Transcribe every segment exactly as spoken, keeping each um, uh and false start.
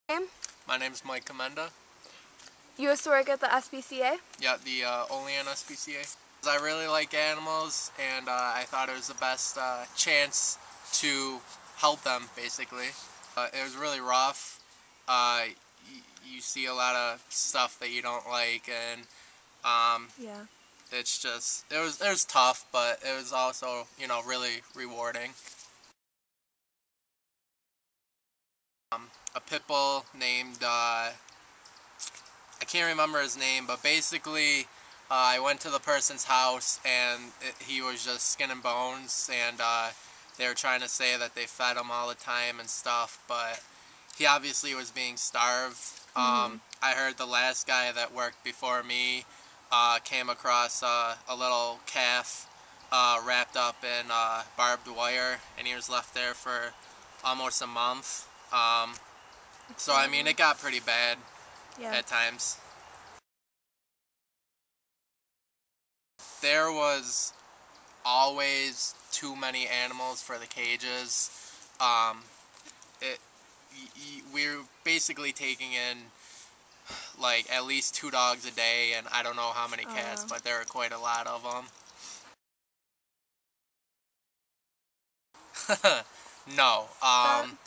Name? My name is Mike Commenda. You used to work at the S P C A? Yeah, the uh, Olean S P C A. I really like animals, and uh, I thought it was the best uh, chance to help them, basically. Uh, it was really rough. Uh, you see a lot of stuff that you don't like, and um, Yeah. it's just, it was, it was tough, but it was also, you know, really rewarding. Um, a pit bull named, uh, I can't remember his name, but basically uh, I went to the person's house and it, he was just skin and bones, and uh, they were trying to say that they fed him all the time and stuff, but he obviously was being starved. Um, Mm-hmm. I heard the last guy that worked before me uh, came across uh, a little calf uh, wrapped up in uh, barbed wire, and he was left there for almost a month. Um, so I mean, it got pretty bad Yeah. at times. There was always too many animals for the cages. Um, it, y y we were basically taking in like at least two dogs a day, and I don't know how many cats, Uh, but there were quite a lot of them. No. Um,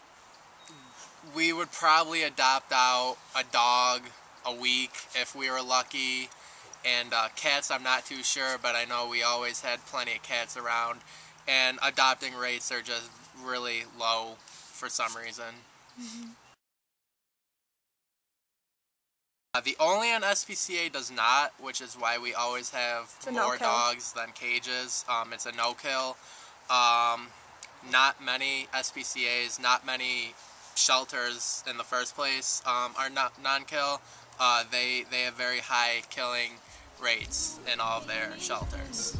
we would probably adopt out a dog a week if we were lucky. And uh, cats, I'm not too sure, but I know we always had plenty of cats around. And adopting rates are just really low for some reason. mm-hmm. Uh, the Olean S P C A does not, which is why we always have more no-kill. dogs than cages. Um, it's a no-kill. Um, not many S P C As, not many shelters in the first place um, are not non-kill. Uh, they, they have very high killing rates in all of their shelters.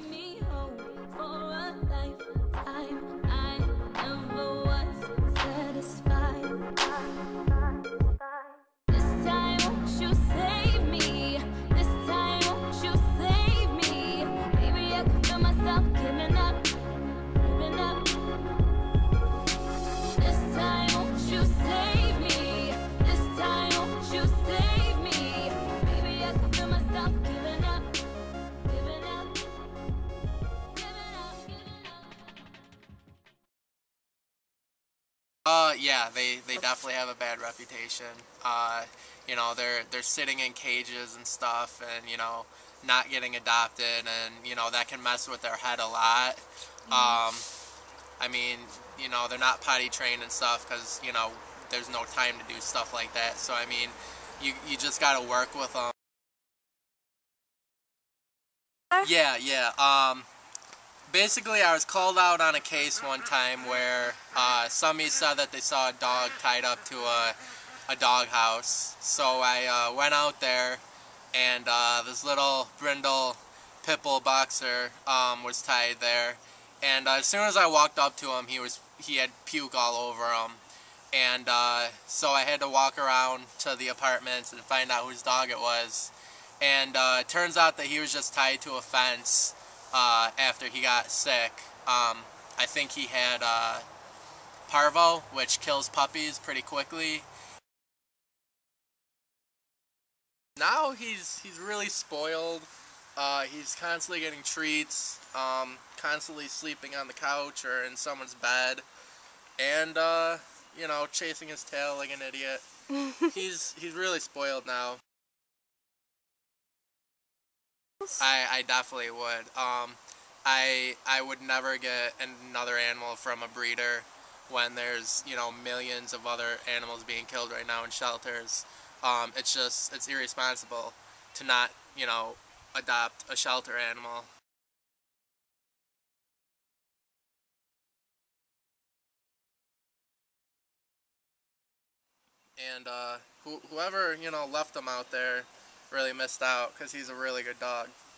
Uh, yeah, they, they definitely have a bad reputation. Uh, you know, they're they're sitting in cages and stuff, and you know, not getting adopted, and you know that can mess with their head a lot. Um, I mean, you know, they're not potty trained and stuff because you know there's no time to do stuff like that. So I mean, you you just gotta work with them. Yeah, yeah. Um. Basically, I was called out on a case one time where uh, somebody said that they saw a dog tied up to a, a dog house. So I uh, went out there, and uh, this little brindle pit bull boxer um, was tied there. And uh, as soon as I walked up to him, he was he had puke all over him. And uh, so I had to walk around to the apartments and find out whose dog it was. And uh, it turns out that he was just tied to a fence uh, after he got sick. Um, I think he had uh, parvo, which kills puppies pretty quickly. Now he's he's really spoiled. Uh, he's constantly getting treats, um, constantly sleeping on the couch or in someone's bed, and uh, you know, chasing his tail like an idiot. he's he's really spoiled now. I, I definitely would. Um, I I would never get another animal from a breeder when there's, you know, millions of other animals being killed right now in shelters. Um, it's just, it's irresponsible to not, you know, adopt a shelter animal. And uh, wh whoever, you know, left him out there really missed out because he's a really good dog.